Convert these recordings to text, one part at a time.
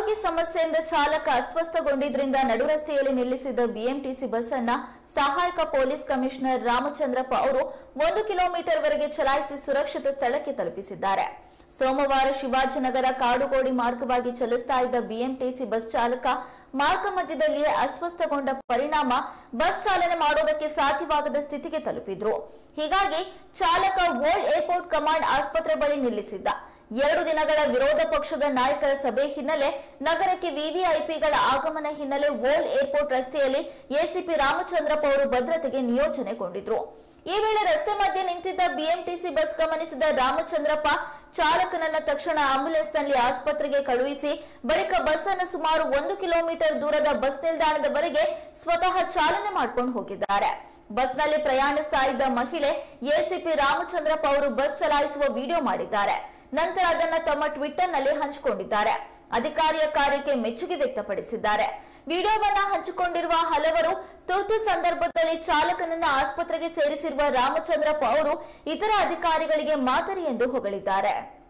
ಆರೋಗ್ಯ ಸಮಸ್ಯೆಯಿಂದ ಚಾಲಕ ಅಸ್ವಸ್ಥಗೊಂಡಿದ್ದರಿಂದ ನಡುರಸ್ತೆಯಲ್ಲಿ ನಿಲ್ಲಿಸಿದ ಬಿಎಂಟಿಸಿ ಬಸ್ ಅನ್ನ ಸಹಾಯಕ ಪೊಲೀಸ್ ಕಮಿಷನರ್ ರಾಮಚಂದ್ರಪ್ಪ ಅವರು 1 ಕಿಲೋಮೀಟರ್ ವರೆಗೆ ಚಲಾಯಿಸಿ ಸುರಕ್ಷಿತ ಸ್ಥಳಕ್ಕೆ ತಲುಪಿಸಿದ್ದಾರೆ. ಸೋಮವಾರ ಶಿವಾಜಿನಗರ ಕಾಡುಗೋಡಿ ಮಾರ್ಗವಾಗಿ ಚಲಿಸ್ತಾ ಇದ್ದ ಬಿಎಂಟಿಸಿ ಬಸ್ ಚಾಲಕ ಮಾರ್ಗ ಮಧ್ಯದಲ್ಲಿಯೇ ಅಸ್ವಸ್ಥಗೊಂಡ ಪರಿಣಾಮ ಬಸ್ ಚಾಲನೆ ಮಾಡೋದಕ್ಕೆ ಸಾಧ್ಯವಾಗದ ಸ್ಥಿತಿಗೆ ತಲುಪಿದ್ರು. ಹೀಗಾಗಿ ಚಾಲಕ ವರ್ಲ್ಡ್ ಏರ್ಪೋರ್ಟ್ ಕಮಾಂಡ್ ಆಸ್ಪತ್ರೆ ಬಳಿ ನಿಲ್ಲಿಸಿದ್ದ. 2 ದಿನಗಳ ವಿರೋಧ ಪಕ್ಷದ ನಾಯಕರ ಸಭೆ ಹಿನ್ನೆಲೆ ನಗರಕ್ಕೆ ವಿವಿಐಪಿಗಳ ಆಗಮನ ಹಿನ್ನೆಲೆ ವರ್ಲ್ಡ್ ಏರ್ಪೋರ್ಟ್ ರಸ್ತೆಯಲ್ಲಿ ಎಸಿಪಿ ರಾಮಚಂದ್ರಪ್ಪ ಅವರು ಭದ್ರತೆಗೆ ನಿಯೋಜನೆಗೊಂಡಿದ್ರು. ಈ ವೇಳೆ ರಸ್ತೆ ಮಧ್ಯೆ ನಿಂತಿದ್ದ ಬಿಎಂಟಿಸಿ ಬಸ್ ಗಮನಿಸಿದ ರಾಮಚಂದ್ರಪ್ಪ ಚಾಲಕನನ್ನ ತಕ್ಷಣ ಆಂಬ್ಯುಲೆನ್ಸ್ನಲ್ಲಿ ಆಸ್ಪತ್ರೆಗೆ ಕಳುಹಿಸಿ ಬಳಿಕ ಬಸ್ ಅನ್ನು ಸುಮಾರು 1 ಕಿಲೋಮೀಟರ್ ದೂರದ ಬಸ್ ನಿಲ್ದಾಣದವರೆಗೆ ಸ್ವತಃ ಚಾಲನೆ ಮಾಡ್ಕೊಂಡು ಹೋಗಿದ್ದಾರೆ. ಬಸ್ನಲ್ಲಿ ಪ್ರಯಾಣಿಸ್ತಾ ಇದ್ದ ಮಹಿಳೆ ಎಸಿಪಿ ರಾಮಚಂದ್ರಪ್ಪ ಅವರು ಬಸ್ ಚಲಾಯಿಸುವ ವಿಡಿಯೋ ಮಾಡಿದ್ದಾರೆ. ನಂತರ ಅದನ್ನ ತಮ್ಮ ಟ್ವಿಟರ್ ನಲ್ಲಿ ಹಂಚಿಕೊಂಡಿದ್ದಾರೆ. ಅಧಿಕಾರಿಯ ಕಾರ್ಯಕ್ಕೆ ಮೆಚ್ಚುಗೆ ವ್ಯಕ್ತಪಡಿಸಿದ್ದಾರೆ. ವಿಡಿಯೋವನ್ನ ಹಂಚಿಕೊಂಡಿರುವ ಹಲವರು ತುರ್ತು ಸಂದರ್ಭದಲ್ಲಿ ಚಾಲಕನನ್ನ ಆಸ್ಪತ್ರೆಗೆ ಸೇರಿಸಿರುವ ರಾಮಚಂದ್ರಪ್ಪ ಅವರು ಇತರ ಅಧಿಕಾರಿಗಳಿಗೆ ಮಾದರಿ ಎಂದು ಹೊಗಳಿದ್ದಾರೆ.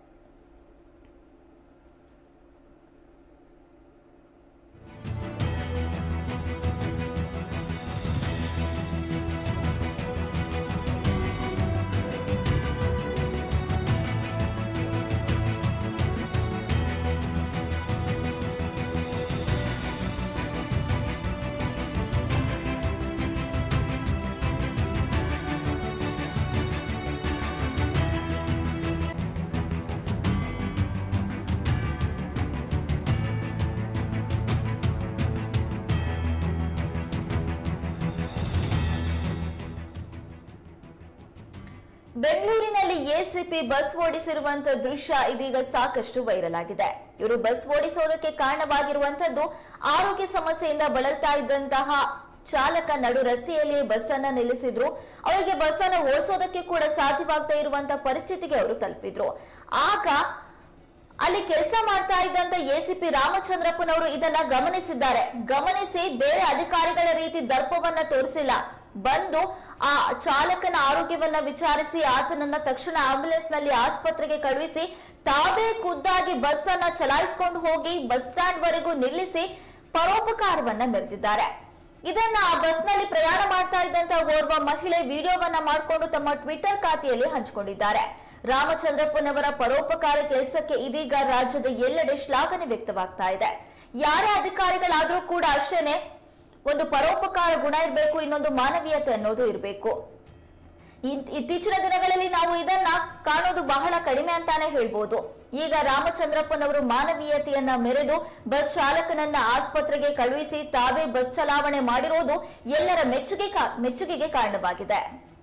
ಬೆಂಗಳೂರಿನಲ್ಲಿ ಎಸಿಪಿ ಬಸ್ ಓಡಿಸಿರುವಂತಹ ದೃಶ್ಯ ಇದೀಗ ಸಾಕಷ್ಟು ವೈರಲ್ ಆಗಿದೆ. ಇವರು ಬಸ್ ಓಡಿಸೋದಕ್ಕೆ ಕಾರಣವಾಗಿರುವಂತದ್ದು ಆರೋಗ್ಯ ಸಮಸ್ಯೆಯಿಂದ ಬಳಲ್ತಾ ಇದ್ದಂತಹ ಚಾಲಕ ನಡು ರಸ್ತೆಯಲ್ಲಿ ಬಸ್ ಅನ್ನ ನಿಲ್ಲಿಸಿದ್ರು. ಅವರಿಗೆ ಬಸ್ ಅನ್ನ ಓಡಿಸೋದಕ್ಕೆ ಕೂಡ ಸಾಧ್ಯವಾಗದೇ ಇರುವಂತಹ ಪರಿಸ್ಥಿತಿಗೆ ಅವರು ತಲುಪಿದ್ರು. ಆಗ ಅಲ್ಲಿ ಕೆಲಸ ಮಾಡ್ತಾ ಇದ್ದಂತ ಎಸಿಪಿ ರಾಮಚಂದ್ರಪ್ಪನವರು ಇದನ್ನ ಗಮನಿಸಿದ್ದಾರೆ. ಗಮನಿಸಿ ಬೇರೆ ಅಧಿಕಾರಿಗಳ ರೀತಿ ದರ್ಪವನ್ನ ತೋರಿಸಿಲ್ಲ. ಬಂದು ಆ ಚಾಲಕನ ಆರೋಗ್ಯವನ್ನ ವಿಚಾರಿಸಿ ಆತನನ್ನ ತಕ್ಷಣ ಆಂಬ್ಯುಲೆನ್ಸ್ ನಲ್ಲಿ ಆಸ್ಪತ್ರೆಗೆ ಕಳುಹಿಸಿ ತಾವೇ ಖುದ್ದಾಗಿ ಬಸ್ ಅನ್ನ ಚಲಾಯಿಸಿಕೊಂಡು ಹೋಗಿ ಬಸ್ ಸ್ಟ್ಯಾಂಡ್ ವರೆಗೂ ನಿಲ್ಲಿಸಿ ಪರೋಪಕಾರವನ್ನ ಮೆರೆದಿದ್ದಾರೆ. ಇದನ್ನ ಆ ಬಸ್ ನಲ್ಲಿ ಪ್ರಯಾಣ ಮಾಡ್ತಾ ಇದ್ದಂತ ಓರ್ವ ಮಹಿಳೆ ವಿಡಿಯೋವನ್ನ ಮಾಡಿಕೊಂಡು ತಮ್ಮ ಟ್ವಿಟರ್ ಖಾತೆಯಲ್ಲಿ ಹಂಚಿಕೊಂಡಿದ್ದಾರೆ. ರಾಮಚಂದ್ರಪ್ಪನವರ ಪರೋಪಕಾರ ಕೆಲಸಕ್ಕೆ ಇದೀಗ ರಾಜ್ಯದ ಎಲ್ಲೆಡೆ ಶ್ಲಾಘನೆ ವ್ಯಕ್ತವಾಗ್ತಾ ಇದೆ. ಯಾರೇ ಅಧಿಕಾರಿಗಳಾದ್ರೂ ಕೂಡ ಅಷ್ಟೇನೆ ಒಂದು ಪರೋಪಕಾರ ಗುಣ ಇರಬೇಕು, ಇನ್ನೊಂದು ಮಾನವೀಯತೆ ಅನ್ನೋದು ಇರಬೇಕು. ಇತ್ತೀಚಿನ ದಿನಗಳಲ್ಲಿ ನಾವು ಇದನ್ನ ಕಾಣೋದು ಬಹಳ ಕಡಿಮೆ ಅಂತಾನೆ ಹೇಳ್ಬೋದು. ಈಗ ರಾಮಚಂದ್ರಪ್ಪನವರು ಮಾನವೀಯತೆಯನ್ನ ಮೆರೆದು ಬಸ್ ಚಾಲಕನನ್ನ ಆಸ್ಪತ್ರೆಗೆ ಕಳುಹಿಸಿ ತಾವೇ ಬಸ್ ಚಲಾವಣೆ ಮಾಡಿರೋದು ಎಲ್ಲರ ಮೆಚ್ಚುಗೆಗೆ ಕಾರಣವಾಗಿದೆ.